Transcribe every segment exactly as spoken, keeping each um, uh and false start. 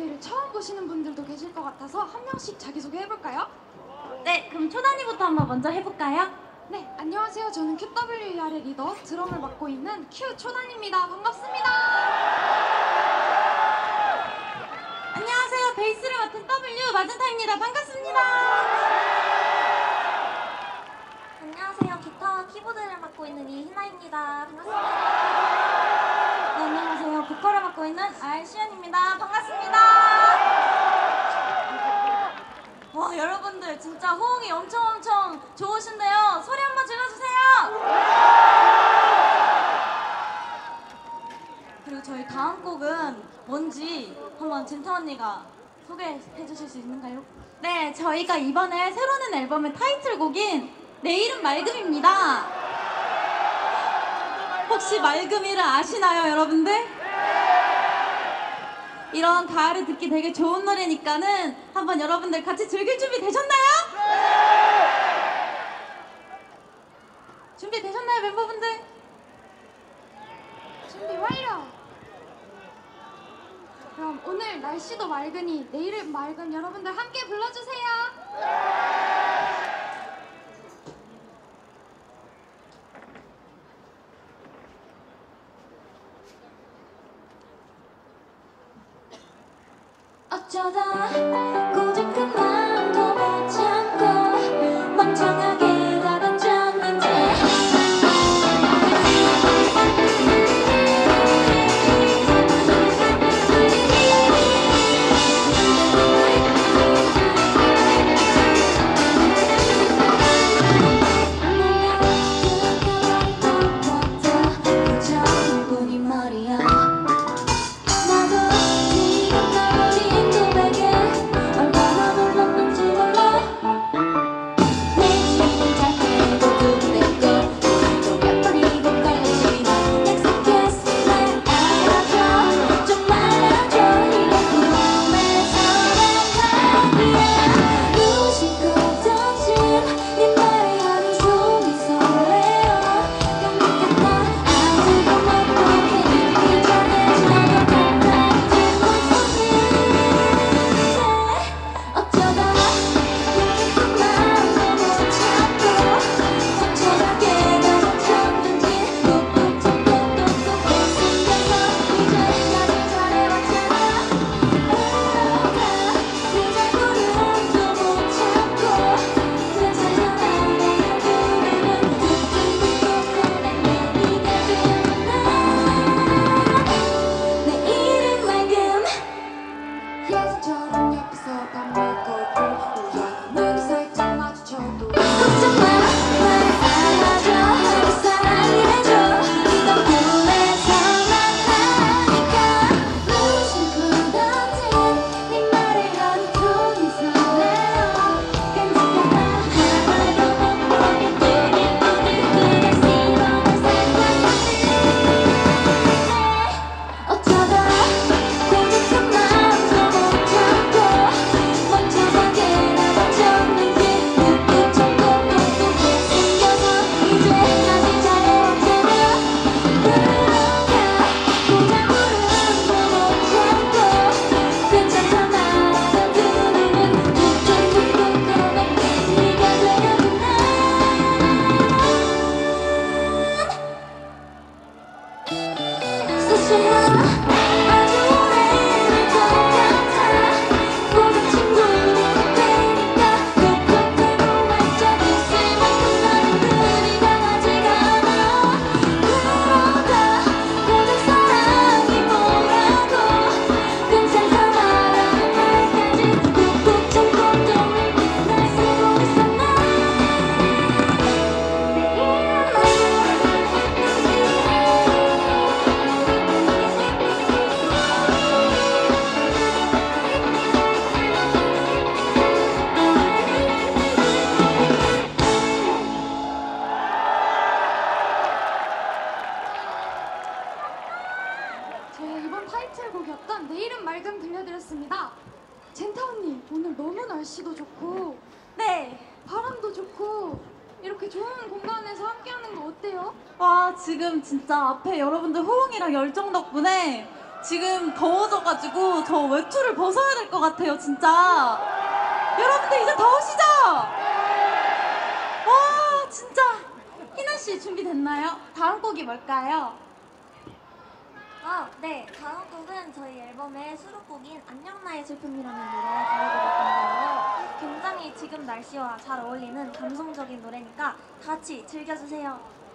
저희를 처음 보시는 분들도 계실 것 같아서 한 명씩 자기소개 해볼까요? 네, 그럼 초단이부터 한번 먼저 해볼까요? 네, 안녕하세요. 저는 큐더블유이알의 리더, 드럼을 맡고 있는 큐 초단입니다. 반갑습니다. 안녕하세요. 베이스를 맡은 더블유 마젠타입니다. 반갑습니다. 안녕하세요. 기타와 키보드를 맡고 있는 이희나입니다. 반갑습니다. 네, 안녕하세요. 보컬을 맡고 있는 알시연입니다. 반갑습니다. 와, 여러분들 진짜 호응이 엄청 엄청 좋으신데요. 소리 한번 질러주세요. 그리고 저희 다음 곡은 뭔지 한번 진타 언니가 소개해 주실 수 있는가요? 네, 저희가 이번에 새로 낸 앨범의 타이틀곡인 내 이름 맑음입니다. 혹시 맑음이를 아시나요, 여러분들? 이런 가을에 듣기 되게 좋은 노래니까는 한번 여러분들 같이 즐길 준비 되셨나요? 준비 되셨나요, 멤버분들? 준비 완료! 그럼 오늘 날씨도 맑으니 내일은 맑은 여러분들 함께 불러주세요. 어쩌다 고작 그 마음도 못 참고 멍청하게 다 던졌는데 타이틀곡이었던 내 이름 맑음 들려드렸습니다. 젠타 언니, 오늘 너무 날씨도 좋고 네. 바람도 좋고 이렇게 좋은 공간에서 함께하는 거 어때요? 와, 지금 진짜 앞에 여러분들 호응이랑 열정 덕분에 지금 더워져가지고 저 외투를 벗어야 될 것 같아요, 진짜. 여러분들 이제 더우시죠? 와, 진짜. 희나씨 준비됐나요? 다음 곡이 뭘까요? 아, 네. 다음 곡은 저희 앨범의 수록곡인 안녕 나의 슬픔이라는 노래 들려드릴 건데요. 굉장히 지금 날씨와 잘 어울리는 감성적인 노래니까 다 같이 즐겨주세요.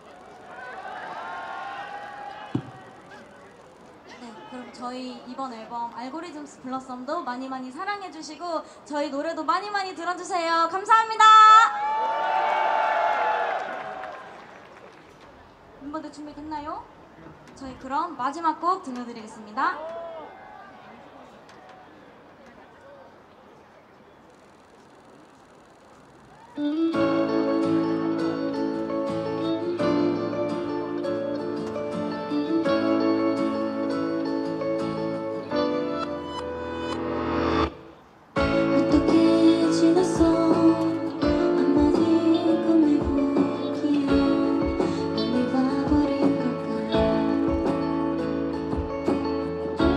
네, 그럼 저희 이번 앨범 알고리즘스 블러썸도 많이 많이 사랑해주시고 저희 노래도 많이 많이 들어주세요. 감사합니다. 멤버들 준비됐나요? 저희 그럼 마지막 곡 들려드리겠습니다. 어떻게 지냈어? 한마디 건네보기에 멀리 가버린 걸까?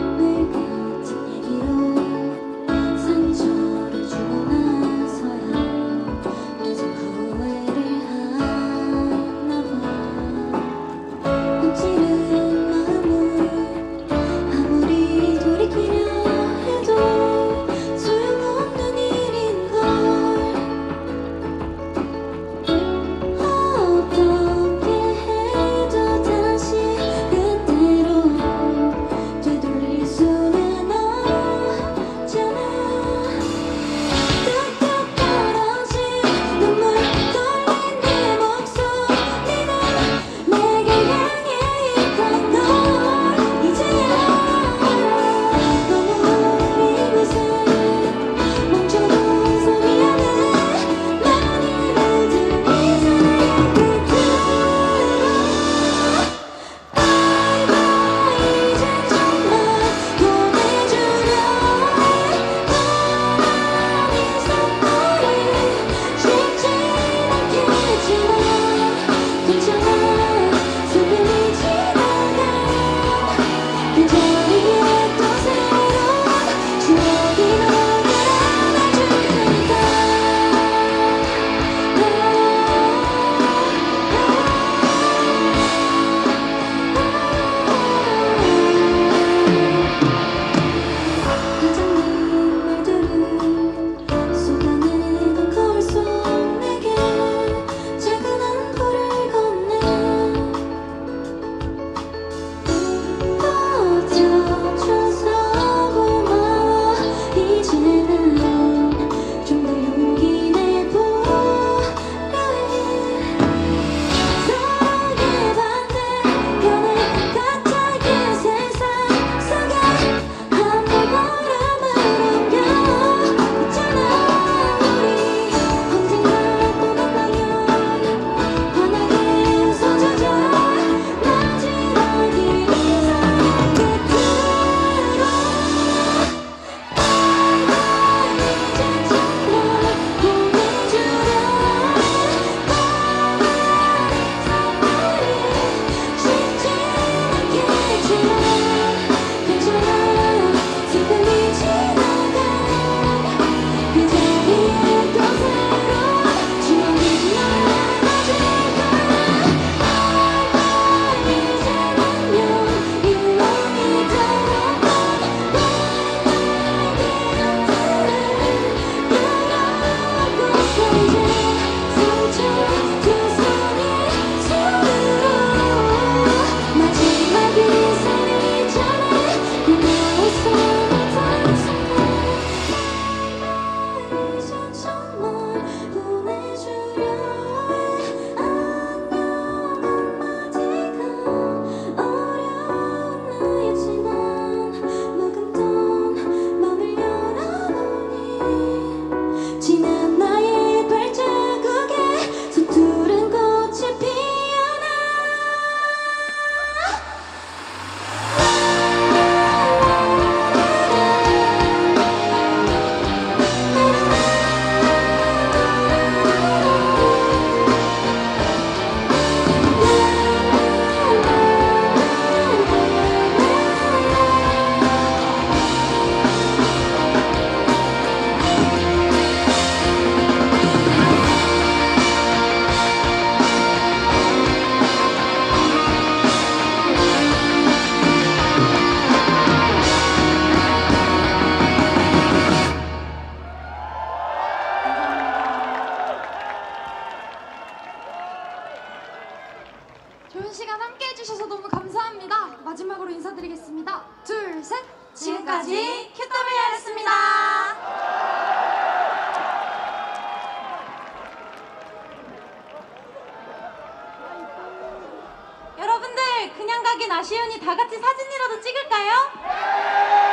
마지막엔 아쉬우니 다 같이 사진이라도 찍을까요?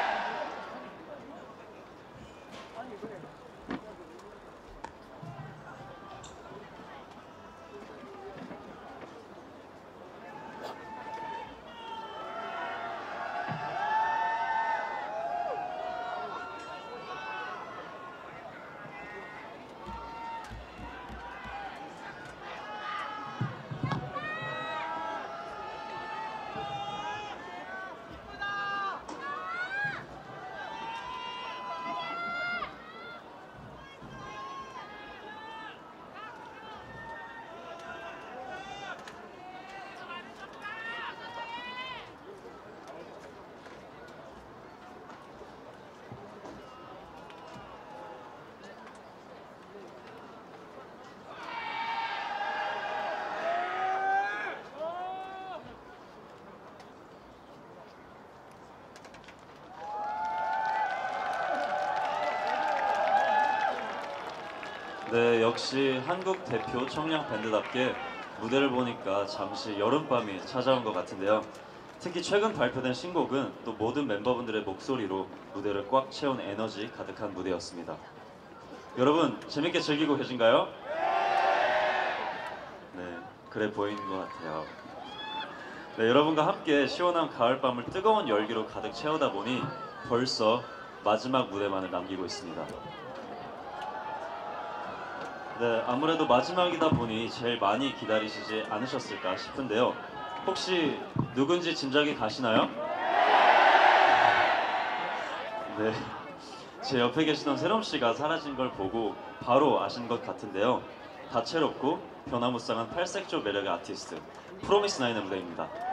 네, 역시 한국 대표 청량 밴드답게 무대를 보니까 잠시 여름밤이 찾아온 것 같은데요. 특히 최근 발표된 신곡은 또 모든 멤버분들의 목소리로 무대를 꽉 채운 에너지 가득한 무대였습니다. 여러분, 재밌게 즐기고 계신가요? 네, 그래 보이는 것 같아요. 네, 여러분과 함께 시원한 가을밤을 뜨거운 열기로 가득 채우다 보니 벌써 마지막 무대만을 남기고 있습니다. 네, 아무래도 마지막이다 보니 제일 많이 기다리시지 않으셨을까 싶은데요. 혹시 누군지 짐작이 가시나요? 네, 제 옆에 계시던 세롬 씨가 사라진 걸 보고 바로 아신 것 같은데요. 다채롭고 변화무쌍한 팔색조 매력의 아티스트 프로미스나인의 무대입니다.